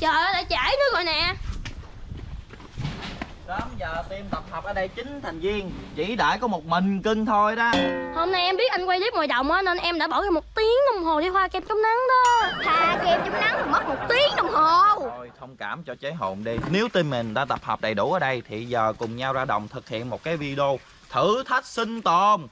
Trời ơi, lại trễ nữa rồi nè. Sớm giờ team tập hợp ở đây 9 thành viên, chỉ đãi có một mình cưng thôi đó. Hôm nay em biết anh quay clip ngoài đồng á, nên em đã bỏ ra 1 tiếng đồng hồ để thoa kem chống nắng đó. Thà kem chống nắng thì mất 1 tiếng đồng hồ. Thôi thông cảm cho chế hồn đi. Nếu team mình đã tập hợp đầy đủ ở đây thì giờ cùng nhau ra đồng thực hiện một cái video thử thách sinh tồn.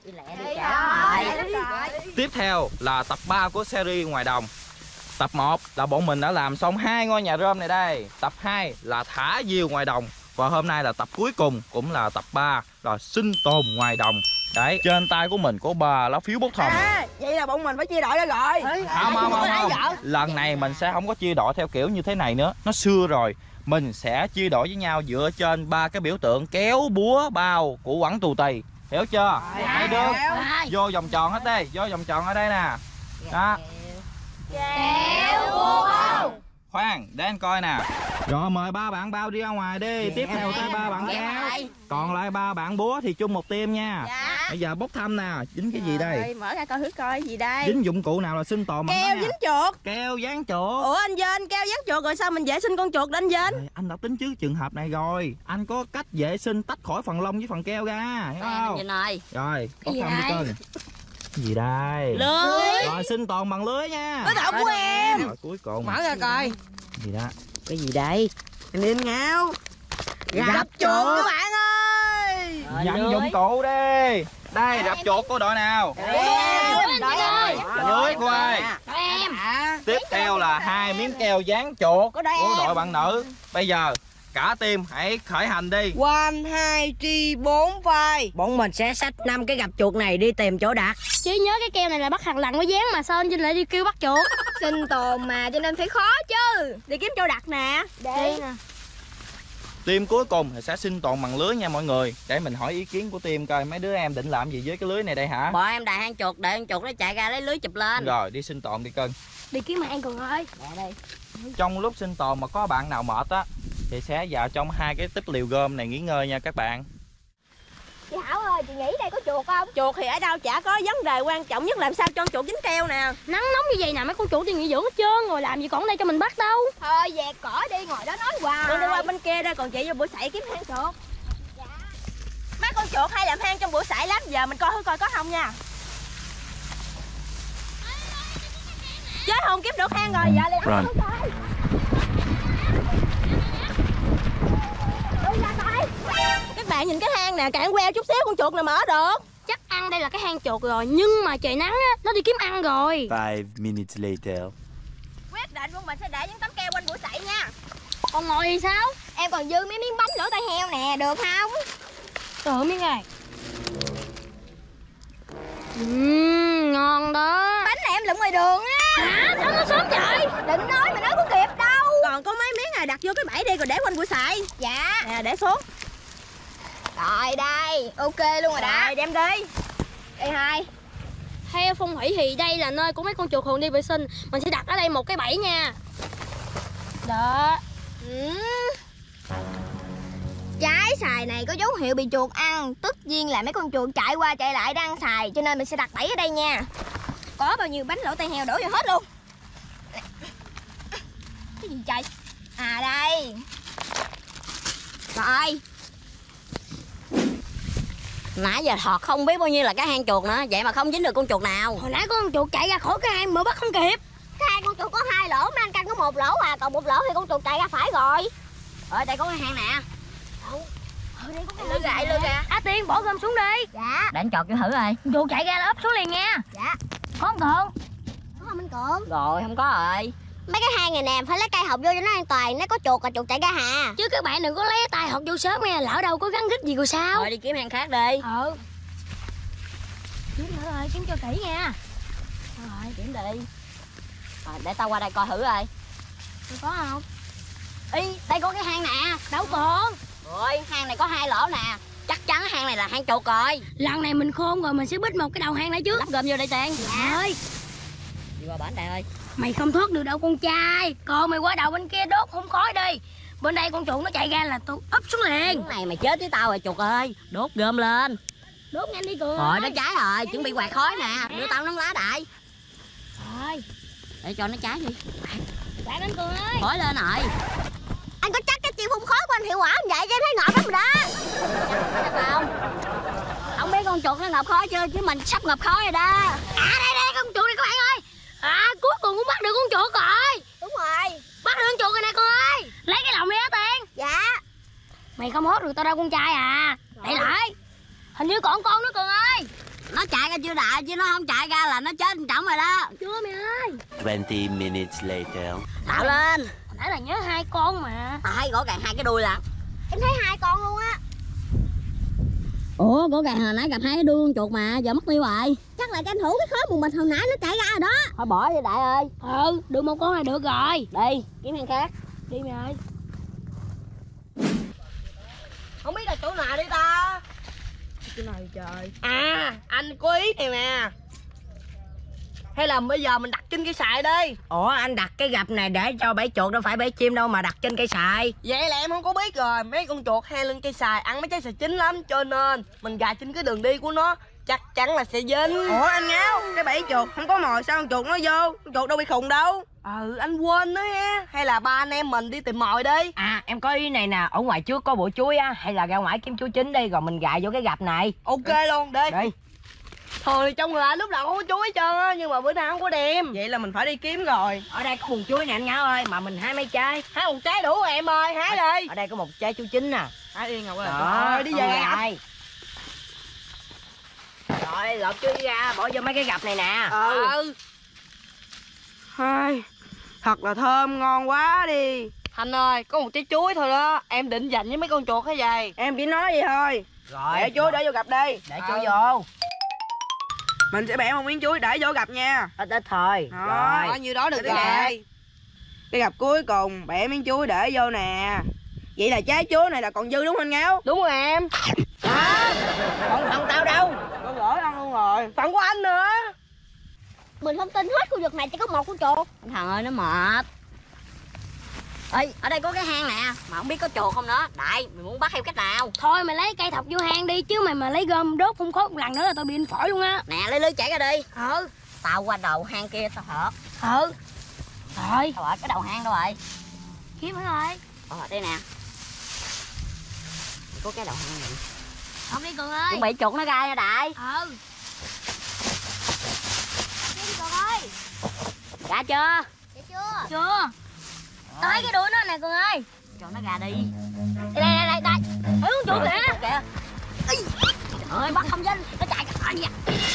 Tiếp theo là tập 3 của series ngoài đồng. Tập 1 là bọn mình đã làm xong 2 ngôi nhà rơm này đây. Tập 2 là thả diều ngoài đồng. Và hôm nay là tập cuối cùng, cũng là tập 3 là sinh tồn ngoài đồng. Đấy, trên tay của mình có 3 lá phiếu bốc thăm. Vậy là bọn mình phải chia đội ra rồi. Không. Lần này mình sẽ không có chia đội theo kiểu như thế này nữa. Nó xưa rồi. Mình sẽ chia đội với nhau dựa trên 3 cái biểu tượng kéo, búa, bao của quẳng tù tì. Hiểu chưa? Hai đứa vô vòng tròn hết đi. Vô vòng tròn ở đây nè. Đó. Kéo búa bao. Khoan, để anh coi nè. Rồi mời 3 bạn bao đi ra ngoài đi. Tiếp theo tới 3 bạn kéo. Còn lại 3 bạn búa thì chung một team nha. Bây giờ bốc thăm nè. Dính cái gì đây? Mở ra coi thử coi gì đây. Dính dụng cụ nào là sinh tồn mà. Keo dính chuột. Keo dán chuột. Ủa anh Dên, keo dán chuột rồi sao mình vệ sinh con chuột đó anh Dên? Anh đã tính trước trường hợp này rồi. Anh có cách vệ sinh tách khỏi phần lông với phần keo ra. Hiểu không? Rồi, bốc thăm đi cưng. Cái gì đây? Lưới. Rồi sinh tồn bằng lưới nha. Đối tượng của em. Rồi cuối cùng. Mở ra coi. Gì đó? Cái gì đây? Anh em ngáo. Gặp chuột các bạn ơi. Nhận dụng cụ đi. Đây, rập chuột của đội nào? Lưới của ai? Em. Tiếp theo là 2 miếng keo dán chuột của đội bạn nữ. Bây giờ cả team hãy khởi hành đi. 1, 2, 3, 4 vai. Bọn mình sẽ xách 5 cái gặp chuột này đi tìm chỗ đặt. Chỉ nhớ cái keo này là bắt thằng lằn mới dán, mà sao anh Vinh lại đi kêu bắt chuột? Sinh tồn mà cho nên phải khó chứ. Đi kiếm chỗ đặt nè. Đây nè. Team cuối cùng thì sẽ sinh tồn bằng lưới nha mọi người. Để mình hỏi ý kiến của team coi mấy đứa em định làm gì với cái lưới này đây hả? Bọn em đài hang chuột, để con chuột nó chạy ra lấy lưới chụp lên. Rồi đi sinh tồn đi cưng. Đi kiếm An Cường ơi. Đây. Trong lúc sinh tồn mà có bạn nào mệt á thì sẽ vào trong 2 cái tích liều gom này nghỉ ngơi nha các bạn. Chị Hảo ơi, chị nghĩ đây có chuột không? Chuột thì ở đâu chả có, vấn đề quan trọng nhất làm sao cho con chuột dính keo nè. Nắng nóng như vậy nè, mấy con chuột đi nghỉ dưỡng hết trơn rồi, làm gì còn ở đây cho mình bắt đâu. Thôi dẹp cỏ đi, ngồi đó nói hoài. Con đi qua bên kia đây, còn chị vô bụi sậy kiếm hang chuột. Dạ. Mấy con chuột hay làm hang trong bụi sậy lắm, giờ mình coi thử coi có không nha. Chết không kiếm được hang rồi, giờ lại Run. Các bạn nhìn cái hang nè, cạn queo chút xíu con chuột nào mở được. Chắc ăn đây là cái hang chuột rồi, nhưng mà trời nắng á, nó đi kiếm ăn rồi. 5 minutes later. Quyết định bọn mình sẽ để những tấm keo quanh bụi sậy nha. Còn ngồi thì sao? Em còn dư mấy miếng bánh lỗ tai heo nè, được không? Tự miếng này. Ngon đó. Bánh này em lượm ngoài đường á. Hả? Sao nó sớm vậy? Định nói mà nói có kịp đâu. Còn có mấy miếng này đặt vô cái bẫy đi rồi để quanh bụi sậy. Dạ. Nè để xuống. Rồi đây, ok luôn rồi đó. Rồi đem đi. Đi hai. Theo phong thủy thì đây là nơi của mấy con chuột thường đi vệ sinh. Mình sẽ đặt ở đây một cái bẫy nha. Đó. Trái xài này có dấu hiệu bị chuột ăn, tất nhiên là mấy con chuột chạy qua chạy lại đang xài, cho nên mình sẽ đặt bẫy ở đây nha. Có bao nhiêu bánh lỗ tai heo đổ vô hết luôn. Cái gì trời? À đây. Rồi. Nãy giờ thọt không biết bao nhiêu là cái hang chuột nữa, vậy mà không dính được con chuột nào. Hồi nãy có con chuột chạy ra khỏi cái hang mà bắt không kịp. Cái hang con chuột có 2 lỗ, mấy anh căn có 1 lỗ à, còn 1 lỗ thì con chuột chạy ra phải rồi. Ở đây có cái hang nè. Đây có cái lư kìa. Á Tiên bỏ gom xuống đi. Dạ. Để anh chọt cho thử coi. Chuột chạy ra là ấp xuống liền nha. Dạ. Có không Cường? Có không anh Cường? Rồi không có rồi. Mấy cái hang này nè phải lấy cây hộp vô cho nó an toàn, nếu có chuột là chuột chạy ra hà. Chứ các bạn đừng có lấy tay hột vô sớm nha, lỡ đâu có gắn gít gì rồi sao? Rồi đi kiếm hang khác đi. Kiếm nữa rồi, kiếm cho kỹ nha. Rồi kiếm đi. Rồi để tao qua đây coi thử coi. Có không? Ý, đây có cái hang nè. Đâu còn. Rồi hang này có 2 lỗ nè. Chắc chắn hang này là hang chuột rồi. Lần này mình khôn rồi, mình sẽ bít một cái đầu hang lại trước. Lắp gom vô đây Tiên. Dạ ơi. Đi qua bển đây ơi. Mày không thoát được đâu con trai. Còn mày qua đầu bên kia đốt hung khói đi. Bên đây con chuột nó chạy ra là tôi úp xuống liền. Cái này mày chết với tao rồi chuột ơi. Đốt gom lên. Đốt nhanh đi Cường. Rồi nó cháy rồi, chuẩn bị quạt khói nè. Đưa tao nón lá đại. Rồi. Để cho nó cháy đi. Chạy lên Cường ơi. Khỏi lên rồi. Anh có chắc cái chiêu phun khói của anh hiệu quả không vậy? Cho em thấy ngợp lắm rồi đó. Chắc không? Không biết con chuột nó ngập khói chưa chứ mình sắp ngập khói rồi đó. Đây con chuột này các bạn ơi. Cuối cùng cũng bắt được con chuột rồi. Đúng rồi. Bắt được con chuột rồi nè Cường ơi. Lấy cái lồng đi á Tiền. Dạ. Mày không hốt được tao đâu con trai à. Để lại. Hình như còn con nữa Cường ơi. Nó chạy ra chưa đại chứ nó không chạy ra là nó chết trọng rồi đó. Chưa mày ơi. 20 minutes later. Tạo lên. Hồi nãy là nhớ 2 con mà. Tao thấy rõ ràng 2 cái đuôi là. Em thấy 2 con luôn á. Ủa rõ ràng hồi nãy gặp 2 cái đuôi con chuột mà giờ mất tiêu rồi. Chắc là tranh thủ cái khói một mình hồi nãy nó chạy ra rồi đó. Thôi bỏ đi đại ơi. Được một con là được rồi. Đi kiếm hàng khác. Đi mày ơi. Không biết là chỗ nào đi ta. Cái này trời. Anh có ý này nè. Hay là bây giờ mình đặt trên cây sài đi. Ủa anh đặt cái gập này để cho bẫy chuột đâu phải bẫy chim đâu mà đặt trên cây sài. Vậy là em không có biết rồi. Mấy con chuột hay lên cây sài ăn mấy trái sài chín lắm. Cho nên mình gài trên cái đường đi của nó chắc chắn là sẽ dính. Ủa anh Ngáo, cái bẫy chuột không có mồi sao con chuột nó vô? Con chuột đâu bị khùng đâu. Anh quên đó ha. Hay là ba anh em mình đi tìm mồi đi. Em có ý này nè, ở ngoài trước có bụi chuối á, hay là ra ngoài kiếm chuối chín đi rồi mình gài vô cái gập này. Ok luôn, đi. Thường thì trong người anh lúc nào cũng có chuối hết trơn á, nhưng mà bữa nay không có đem. Vậy là mình phải đi kiếm rồi. Ở đây có bùn chuối nè anh Ngáo ơi, mà mình hái mấy trái. Hái một trái đủ rồi em ơi, hái đi. Ở đây có một trái chuối chín nè. Hái yên Ngọc ơi. Rồi, đi về. Rồi lột chuối ra, bỏ vô mấy cái gập này nè. Hai, thật là thơm ngon quá đi. Thành ơi, có một trái chuối thôi đó. Em định dành với mấy con chuột hay gì? Em chỉ nói vậy thôi. Rồi. Để chuối để vô gặp đi. Để chuối vô. Mình sẽ bẻ một miếng chuối để vô gặp nha. Ít ít thôi. Đó. Bao nhiêu đó được Để rồi. nè. Cái gặp cuối cùng bẻ miếng chuối để vô nè. Vậy là trái chuối này là còn dư đúng không anh Ngáo? Đúng rồi em. Còn phần tao đâu? Con gỡ ăn luôn rồi. Phần của anh nữa. Mình không tin hết khu vực này chỉ có một con chuột. Thằng ơi nó mệt. Ê, ở đây có cái hang nè, mà không biết có chuột không đó. Đại, mày muốn bắt theo cách nào? Thôi mày lấy cây thọc vô hang đi, chứ mày mà lấy gom đốt không khói một lần nữa là tao bị anh phổi luôn á. Nè, lấy lưới chảy ra đi. Tao qua đầu hang kia tao hợp. Rồi. Đâu rồi, cái đầu hang đâu rồi? Kiếm rồi. Đây nè. Có cái đầu hang này. Không đi Cường ơi. Chuẩn bị chuột nó ra nha Đại. Đi Cường ơi. Ra chưa? Chưa. Tao thấy cái đuôi nó nè Cường ơi. Cho nó ra đi. Đây. Ôi con chuột kìa. Kìa. Trời ơi, bắt không dính. Nó chạy cả đi à.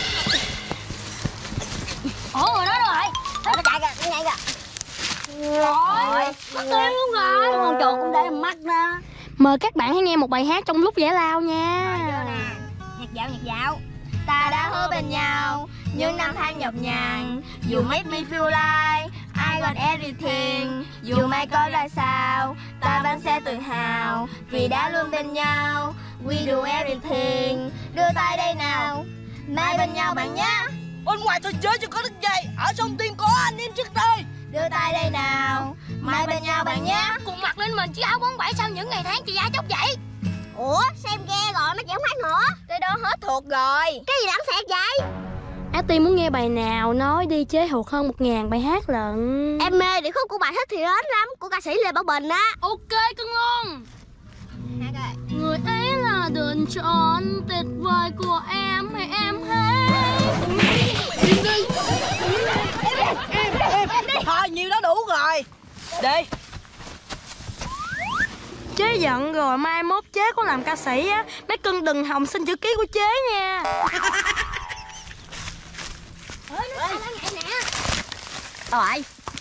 Ủa rồi đó rồi. Nó chạy kìa, nó nhảy kìa. Rồi. Mất tiêu luôn rồi. Con chuột cũng để mắt nè. Mời các bạn hãy nghe một bài hát trong lúc giải lao nha. Nhạc dạo. Ta đã hứa bên nhau những năm tháng nhọc nhằn. You make me feel like I got everything. Dù mai có ra sao, ta vẫn sẽ tự hào vì đã luôn bên nhau. We do everything. Đưa tay đây nào, mai bên nhau bạn nhé. Bên ngoài tôi chơi cho có đất dày. Ở sông Tiên có anh em trước đây. Đưa tay đây nào, mai bên nhau bạn nhé. Cùng mặc lên mình chiếc áo bóng bẩy sau những ngày tháng chị da chóc vậy. Ủa sao em ghe rồi mà chị không hát nữa? Cái đó hết thuộc rồi. Cái gì đáng xẹt vậy? Ati muốn nghe bài nào nói đi, chế thuộc hơn 1000 bài hát lận. Em mê điệp khúc của bài thích thì hết lắm, của ca sĩ Lê Bảo Bình á. Ok cưng luôn. Hát rồi. Người ấy là đường tròn tuyệt vời của em hay em hết. Thôi nhiêu đó đủ rồi. Đi. Chế giận rồi, mai mốt chế có làm ca sĩ á, mấy cưng đừng hòng xin chữ ký của chế nha. Nó nhảy nè. Đâu rồi?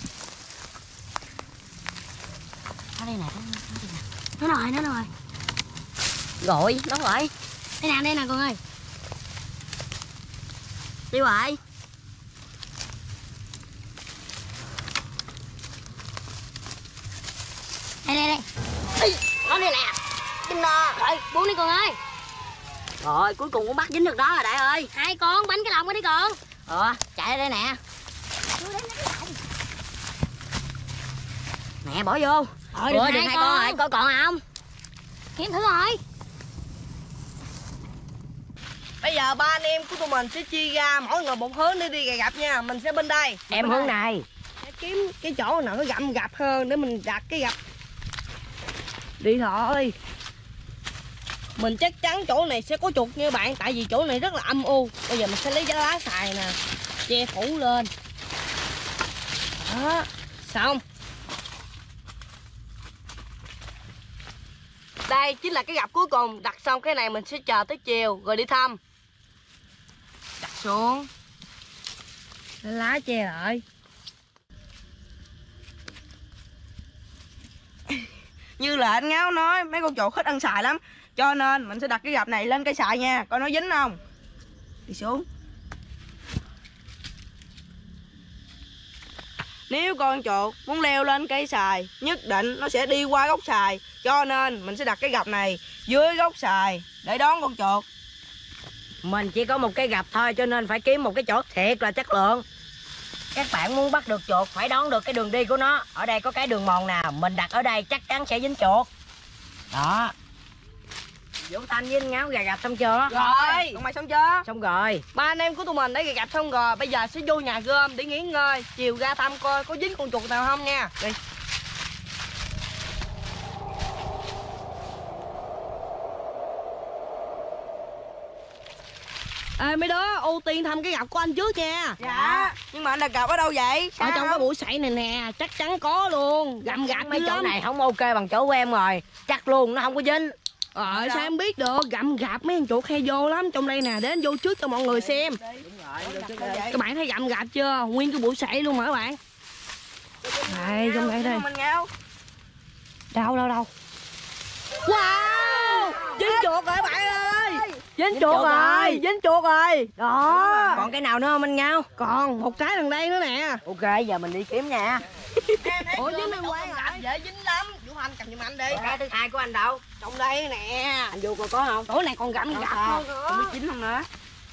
Nó đây nè, nó rồi. Rồi, đâu rồi? Đây nè con ơi. Đi rồi. Đây. Nó đây nè. Kim no. Rồi, buông đi con ơi. Rồi, cuối cùng cũng bắt dính được đó rồi Đại ơi. 2 con, bánh cái lòng đi con. Chạy ra đây nè. Nè, bỏ vô. Được 2 con rồi, coi còn không? Kiếm thử rồi. Bây giờ ba anh em của tụi mình sẽ chia ra mỗi người một hướng để đi gặp nha. Mình sẽ bên đây. Em hướng này. kiếm cái chỗ nào nó gặm gập hơn để mình đặt cái gập. Đi thôi. Mình chắc chắn chỗ này sẽ có chuột nha bạn, tại vì chỗ này rất là âm u. Bây giờ mình sẽ lấy lá xài nè, che phủ lên. Đó, xong. Đây chính là cái gập cuối cùng. Đặt xong cái này mình sẽ chờ tới chiều rồi đi thăm. Đặt xuống, lá che lại. Như là anh Ngáo nói, mấy con chuột thích ăn xài lắm, cho nên mình sẽ đặt cái gập này lên cây xài nha, coi nó dính không. Đi xuống. Nếu con chuột muốn leo lên cây xài, nhất định nó sẽ đi qua gốc xài, cho nên mình sẽ đặt cái gập này dưới gốc xài để đón con chuột. Mình chỉ có một cái gập thôi, cho nên phải kiếm một cái chỗ thiệt là chất lượng. Các bạn muốn bắt được chuột phải đón được cái đường đi của nó. Ở đây có cái đường mòn nào, mình đặt ở đây chắc chắn sẽ dính chuột. Đó. Vũ Thanh với anh Ngáo gà gạch xong chưa? Rồi, còn mày xong chưa? Xong rồi. Ba anh em của tụi mình đã gà gạch xong rồi. Bây giờ sẽ vô nhà gom để nghỉ ngơi. Chiều ra thăm coi có dính con chuột nào không nha. Đi. Ê mấy đứa, ưu tiên thăm cái gập của anh trước nha. Dạ. Nhưng mà anh đặt gập ở đâu vậy? Ở trong cái bụi sậy này nè, chắc chắn có luôn. Gầm gập mấy dữ chỗ lắm. này không ok bằng chỗ của em rồi. Chắc luôn nó không có dính. Sao em biết được, gặm gạp mấy con chuột hay vô lắm. Trong đây nè, đến vô trước cho mọi người xem. Các bạn thấy gặm gạp chưa? Nguyên cái bụi sậy luôn mà các bạn. Đây, trong đây đây. Đâu. Wow, dính chuột rồi các bạn ơi. Dính chuột rồi, dính chuột rồi. Đó. Còn cái nào nữa không anh Ngáo? Còn một cái đằng đây nữa nè. Ok, giờ mình đi kiếm nha. Ủa dính liên quan lại dễ dính lắm. Vũ Anh cầm giùm anh đi. Cái thứ hai của anh đâu? Trong đây nè. Anh vô coi có không? Chỗ này còn gặm gạp hơn nữa. Không biết chín không nữa.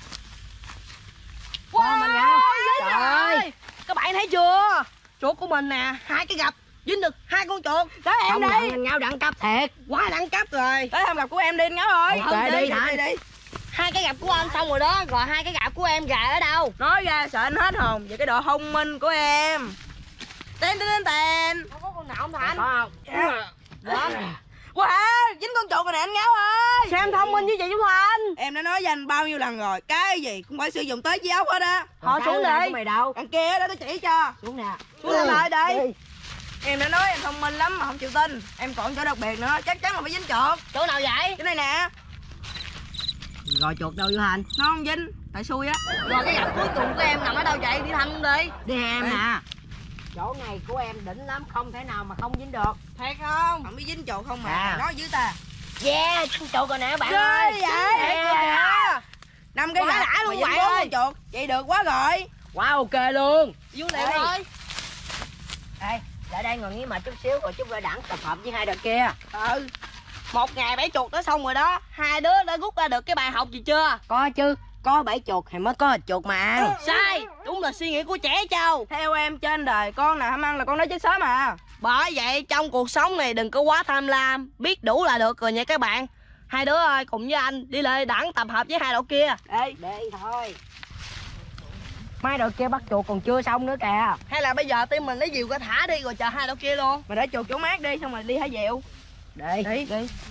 Wow, mình Ngáo. dính rồi. Các bạn thấy chưa? Chuột của mình nè, 2 cái gập dính được 2 con chuột. Tới em Không đi. nhận anh Ngáo đẳng cấp thiệt. Quá đẳng cấp rồi. Tới thăm gập của em đi anh Ngáo ơi. Ok, đi Thành. 2 cái gập của anh xong rồi đó, rồi 2 cái gập của em gà ở đâu? Nói ra sợ anh hết hồn về cái độ thông minh của em. Tên. Không có con nào không Thành? Có không? Đó. Wow, dính con chuột rồi nè anh Ngáo ơi. Sao em thông minh như vậy Vũ Thành? Em đã nói với anh bao nhiêu lần rồi, cái gì cũng phải sử dụng tới chiếc ốc hết á. Họ xuống Cái đi. của mày đâu? Đằng kia đó tôi chỉ cho. Xuống nè. Xuống lại đây. Em đã nói em thông minh lắm mà không chịu tin. Em còn chỗ đặc biệt nữa, chắc chắn là phải dính chuột. Chỗ nào vậy? Cái này nè. Rồi chuột đâu Vũ Thành? Nó không dính, tại xui á. Rồi cái gập cuối cùng của em nằm ở đâu vậy? Đi thăm đi. Đi em nè. Chỗ này của em đỉnh lắm, không thể nào mà không dính được. Thiệt không? Không biết dính chuột không mà. À. Nói dưới ta. Yeah, dính chuột rồi nè bạn Ghê ơi. vậy? Yeah. 5 cái Quá gạch đã luôn mà dính bạn 4 ơi. con chuột. Vậy được quá rồi. Quá ok luôn. Vô liền Ê. thôi. Ê, lại đây ngồi nghỉ mà chút xíu rồi chút ra đẳng tập hợp với 2 đợt kia. Ừ. 1 ngày 7 chuột đã xong rồi đó. 2 đứa đã rút ra được cái bài học gì chưa? Có chứ, có 7 chuột thì mới có chuột mà ăn. Sai. Đúng là suy nghĩ của trẻ trâu. Theo em trên đời con nào ham ăn là con đó chết sớm à. Bởi vậy trong cuộc sống này đừng có quá tham lam, biết đủ là được rồi nha các bạn. 2 đứa ơi, cùng với anh đi lên đẳng tập hợp với 2 đội kia. Đi thôi. Mấy đội kia bắt chuột còn chưa xong nữa kìa. Hay là bây giờ team mình lấy diều ra thả đi rồi chờ 2 đội kia luôn. Mà để chuột chỗ mát đi xong rồi đi thả diều. Đi.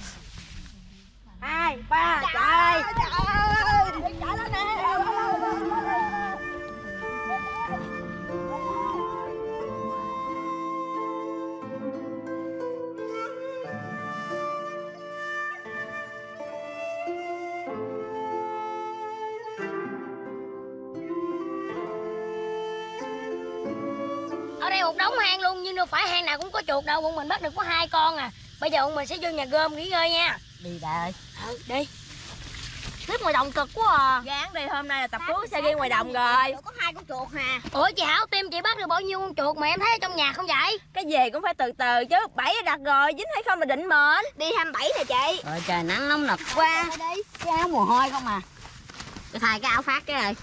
2, 3, chạy. Chạy lên nè. Ở đây một đống hang luôn, nhưng đâu phải hang nào cũng có chuột đâu. Bọn mình bắt được có 2 con à. Bây giờ bọn mình sẽ vô nhà gom nghỉ ngơi nha. Đi đây. Đi. Xếp ngoài đồng cực quá à. Gán đi, hôm nay là tập cuối xe ghi ngoài đồng rồi. Có 2 con chuột hà. Ủa chị Hảo, team chị bắt được bao nhiêu con chuột mà em thấy ở trong nhà không vậy? Cái gì cũng phải từ từ chứ. 7 đặt rồi, dính hay không là định mệnh. Đi 27 nè chị. Rồi trời nắng nóng nực quá. Cái áo mồ hôi không à. Tôi thay cái áo phát cái rồi.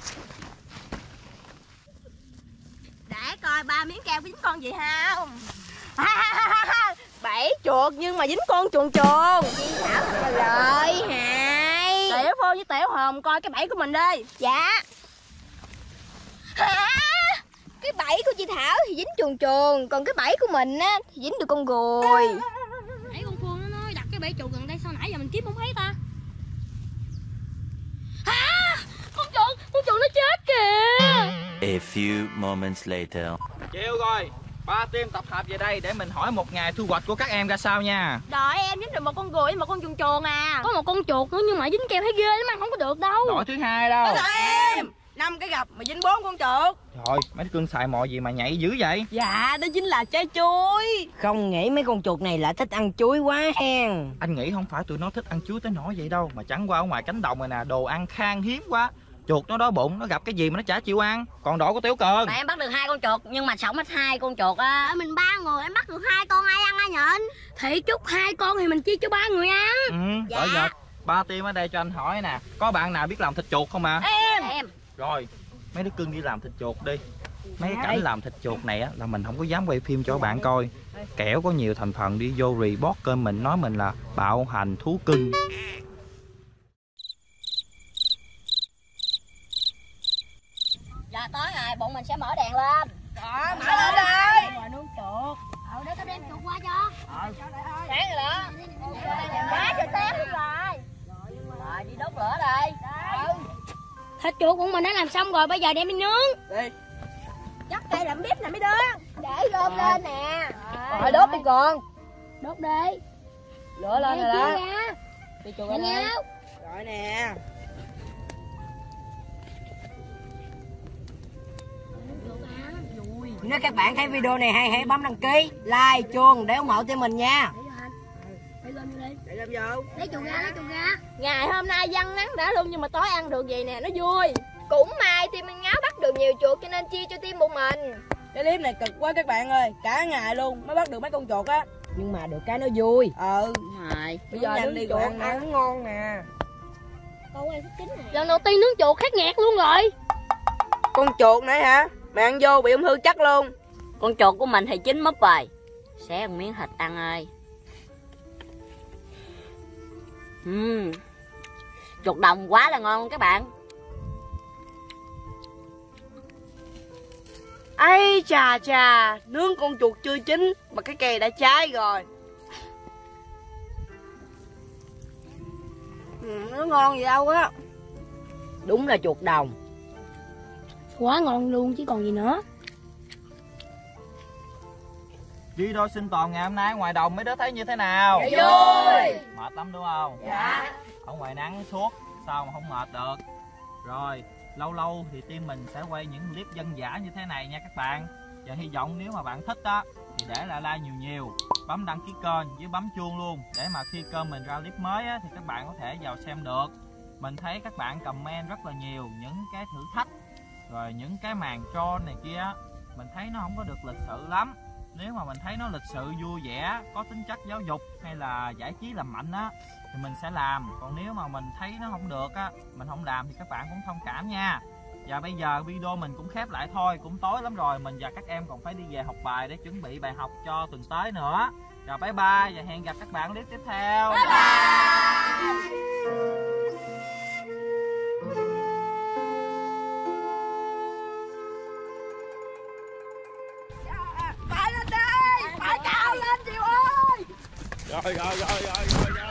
Để coi 3 miếng keo có dính con gì không. 7 chuột nhưng mà dính con chuồn. Trời ơi, hại. Tiểu Phô với Tiểu Hồng coi cái bẫy của mình đi. Dạ. Hả? Cái bẫy của chị Thảo thì dính chuồn chuồn, còn cái bẫy của mình á thì dính được con ruồi. Nãy con Phương nó nói đặt cái bẫy chuột gần đây, sao nãy giờ mình kiếm không thấy ta? Con chuột nó chết kìa. A few moments later. Chiều rồi, 3 team tập hợp về đây để mình hỏi một ngày thu hoạch của các em ra sao nha. Đội em dính được một con ruồi với một con chuồn chuồn à. Có một con chuột nữa nhưng mà dính keo thấy ghê lắm, ăn không có được đâu. Đội thứ hai đâu? Em 5 cái gặp mà dính 4 con chuột. Trời, mấy đứa cưng xài mò gì mà nhảy dữ vậy? Dạ, đó chính là trái chuối. Không nghĩ mấy con chuột này lại thích ăn chuối quá hen. Anh nghĩ không phải tụi nó thích ăn chuối tới nỗi vậy đâu, mà chẳng qua ở ngoài cánh đồng này nè, đồ ăn khan hiếm quá. Chuột nó đói bụng, nó gặp cái gì mà nó chả chịu ăn. Còn đội của Tiểu Cường, Mà em bắt được 2 con chuột nhưng mà sống hết 2 con chuột á. Mình 3 người em bắt được 2 con, ai ăn ai nhện. Thì chút 2 con thì mình chia cho 3 người ăn. Bởi giờ 3 team ở đây cho anh hỏi nè, có bạn nào biết làm thịt chuột không ạ? Em. Rồi, mấy đứa cưng đi làm thịt chuột đi. Mấy cái cảnh làm thịt chuột này á là mình không có dám quay phim cho bạn coi. Kẻo có nhiều thành phần đi vô report kênh mình nói mình là bạo hành thú cưng. Giờ tối rồi, bọn mình sẽ mở đèn lên. Mở lên đây. Rồi nướng chuột. Để tao đem chuột qua cho. Sáng rồi đó. Quá trời sáng luôn rồi. Rồi đi đốt lửa đây. Thịt chuột bọn mình đã làm xong rồi, bây giờ đem đi nướng. Đi. Dắt cây làm bếp nè mấy đứa. Để gom lên nè. Rồi đốt đi con. Đốt đi. Lửa lên rồi đó. Đi chuột lên nha. Rồi nè. Nếu các bạn thấy video này hay hãy bấm đăng ký, like, chuông để ủng hộ cho mình nha. Để làm vô. Lấy chuột ra, lấy chuột ra. Ngày hôm nay giăng nắng đã luôn nhưng mà tối ăn được vậy nè, nó vui. Cũng may team Minh Ngáo bắt được nhiều chuột cho nên chia cho team một mình. Cái clip này cực quá các bạn ơi, cả ngày luôn mới bắt được mấy con chuột á. Nhưng mà được cái nó vui. Rồi. Bây giờ nhanh đi rồi ăn nó ngon nè. Lần đầu tiên nướng chuột khét nghẹt luôn rồi. Con chuột này hả? Mày ăn vô bị ung thư chắc luôn. Con chuột của mình thì chín múp rồi. Xé một miếng thịt ăn ơi. Chuột đồng quá là ngon các bạn. Ây chà chà, nướng con chuột chưa chín mà cái cây đã cháy rồi. Nó ngon gì đâu á. Đúng là chuột đồng. Quá ngon luôn chứ còn gì nữa. Video sinh tồn ngày hôm nay ngoài đồng mấy đứa thấy như thế nào? Vui. Mệt lắm đúng không? Dạ. Ở ngoài nắng suốt sao mà không mệt được. Rồi lâu lâu thì team mình sẽ quay những clip dân dã như thế này nha các bạn. Và hy vọng nếu mà bạn thích á thì để lại like nhiều nhiều, bấm đăng ký kênh với bấm chuông luôn, để mà khi kênh mình ra clip mới á thì các bạn có thể vào xem được. Mình thấy các bạn comment rất là nhiều những cái thử thách rồi những cái màn tròn này kia, mình thấy nó không có được lịch sự lắm. Nếu mà mình thấy nó lịch sự vui vẻ, có tính chất giáo dục hay là giải trí làm mạnh á thì mình sẽ làm. Còn nếu mà mình thấy nó không được á, mình không làm thì các bạn cũng thông cảm nha. Và bây giờ video mình cũng khép lại thôi, cũng tối lắm rồi, mình và các em còn phải đi về học bài để chuẩn bị bài học cho tuần tới nữa. Rồi bye bye và hẹn gặp các bạn clip tiếp theo. Bye bye. Phải lên đây, phải cao lên Diệu ơi. Rồi.